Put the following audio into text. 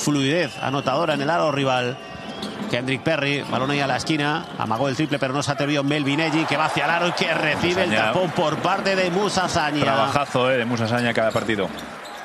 fluidez anotadora en el aro rival. Kendrick Perry, balón ahí a la esquina, amagó el triple pero no se atrevió. Melvinelli, que va hacia el aro y que recibe el tapón por parte de Musa Sagna. Trabajazo de Musa Sagna cada partido.